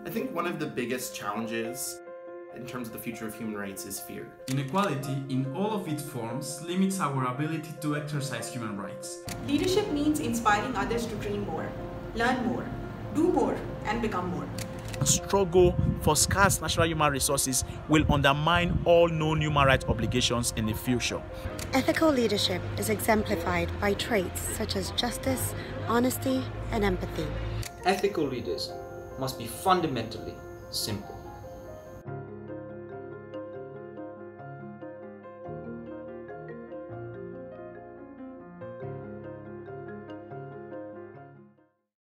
I think one of the biggest challenges in terms of the future of human rights is fear. Inequality in all of its forms limits our ability to exercise human rights. Leadership means inspiring others to dream more, learn more, do more, and become more. A struggle for scarce natural human resources will undermine all known human rights obligations in the future. Ethical leadership is exemplified by traits such as justice, honesty, and empathy. Ethical leaders must be fundamentally simple.